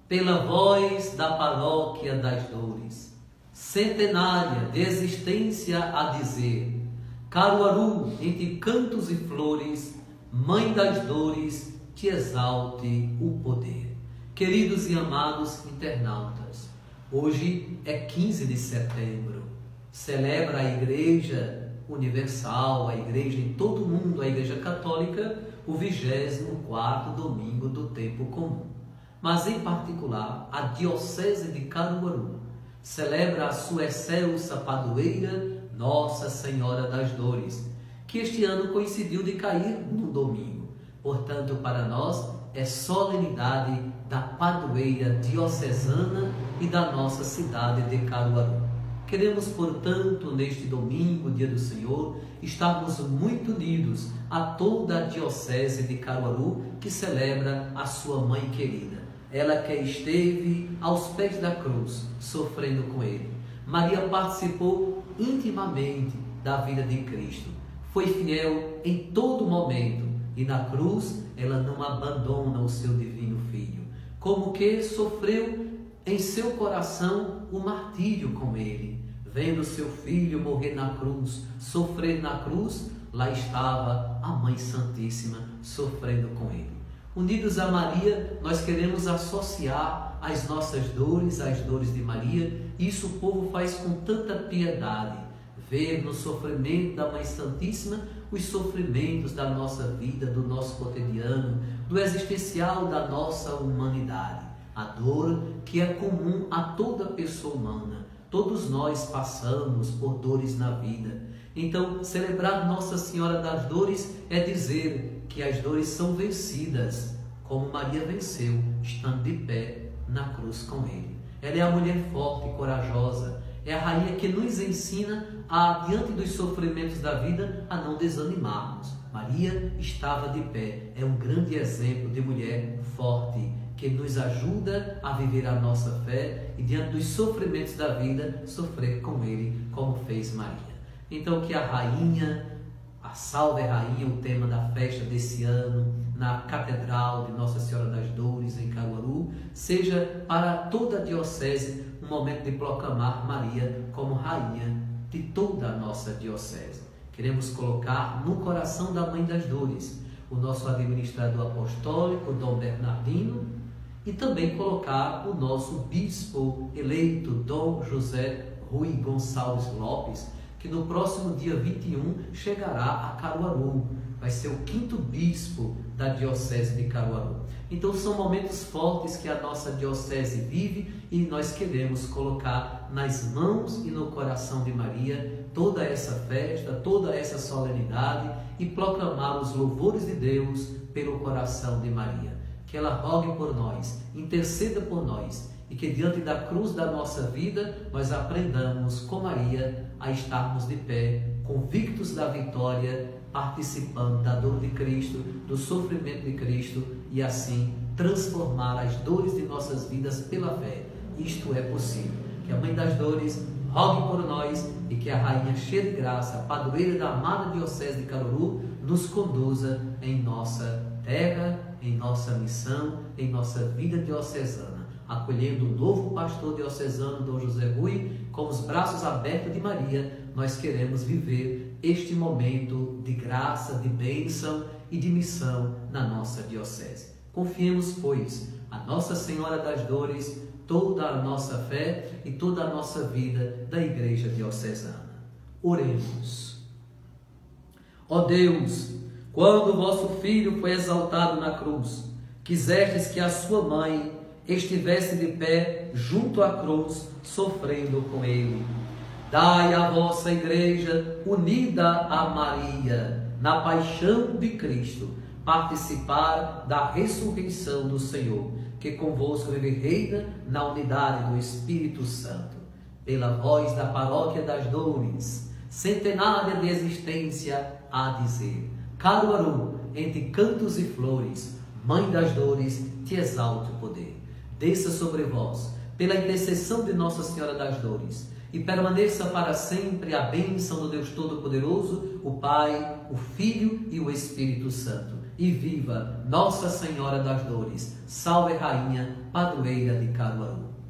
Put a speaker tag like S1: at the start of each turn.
S1: pela voz da paróquia das dores, centenária de existência a dizer, Caruaru, entre cantos e flores, mãe das dores, te exalte o poder. Queridos e amados internautas, hoje é 15 de setembro, celebra a Igreja Universal, a Igreja em todo o mundo, a Igreja Católica, o 24º domingo do tempo comum. Mas, em particular, a Diocese de Caruaru celebra a sua excelsa padroeira, Nossa Senhora das Dores, que este ano coincidiu de cair no domingo. Portanto, para nós, é solenidade da padroeira diocesana e da nossa cidade de Caruaru. Queremos, portanto, neste domingo, dia do Senhor, estarmos muito unidos a toda a Diocese de Caruaru, que celebra a sua mãe querida. Ela que esteve aos pés da cruz, sofrendo com ele. Maria participou intimamente da vida de Cristo. Foi fiel em todo momento e na cruz ela não abandona o seu divino Filho. Como que sofreu em seu coração o martírio com ele. Vendo seu filho morrer na cruz, sofrer na cruz, lá estava a Mãe Santíssima sofrendo com ele. Unidos a Maria, nós queremos associar as nossas dores às dores de Maria. Isso o povo faz com tanta piedade. Ver no sofrimento da Mãe Santíssima os sofrimentos da nossa vida, do nosso cotidiano, do existencial da nossa humanidade. A dor que é comum a toda pessoa humana. Todos nós passamos por dores na vida. Então, celebrar Nossa Senhora das Dores é dizer que as dores são vencidas, como Maria venceu, estando de pé na cruz com ele. Ela é a mulher forte e corajosa, é a rainha que nos ensina, diante dos sofrimentos da vida, a não desanimarmos. Maria estava de pé, é um grande exemplo de mulher forte, que nos ajuda a viver a nossa fé e, diante dos sofrimentos da vida, sofrer com ele, como fez Maria. Então, que a rainha, a Salve Rainha, o tema da festa desse ano, na Catedral de Nossa Senhora das Dores, em Caruaru, seja para toda a Diocese um momento de proclamar Maria como Rainha de toda a nossa Diocese. Queremos colocar no coração da Mãe das Dores o nosso administrador apostólico, Dom Bernardino, e também colocar o nosso bispo eleito, Dom José Rui Gonçalves Lopes, que no próximo dia 21 chegará a Caruaru. Vai ser o 5º bispo da Diocese de Caruaru. Então são momentos fortes que a nossa Diocese vive e nós queremos colocar nas mãos e no coração de Maria toda essa festa, toda essa solenidade e proclamar os louvores de Deus pelo coração de Maria. Que ela rogue por nós, interceda por nós e que diante da cruz da nossa vida nós aprendamos com Maria a estarmos de pé, convictos da vitória, participando da dor de Cristo, do sofrimento de Cristo e assim transformar as dores de nossas vidas pela fé. Isto é possível. Que a Mãe das Dores rogue por nós e que a Rainha cheia de graça, a padroeira da amada Diocese de Caruaru, nos conduza em nossa terra, em nossa missão, em nossa vida diocesana, acolhendo o novo pastor diocesano, Dom José Rui, com os braços abertos de Maria. Nós queremos viver este momento de graça, de bênção e de missão na nossa Diocese. Confiemos, pois, a Nossa Senhora das Dores, toda a nossa fé e toda a nossa vida da Igreja Diocesana. Oremos. Ó Deus, quando o vosso Filho foi exaltado na cruz, quisestes que a sua mãe estivesse de pé junto à cruz, sofrendo com ele. Dai à vossa Igreja, unida a Maria, na paixão de Cristo, participar da ressurreição do Senhor, que convosco vive e reina na unidade do Espírito Santo. Pela voz da Paróquia das Dores, centenária de existência, a dizer: Caruaru, entre cantos e flores, Mãe das Dores, te exalte o poder. Desça sobre vós, pela intercessão de Nossa Senhora das Dores, e permaneça para sempre a bênção do Deus Todo-Poderoso, o Pai, o Filho e o Espírito Santo. e viva Nossa Senhora das Dores. Salve Rainha, padroeira de Caruaru.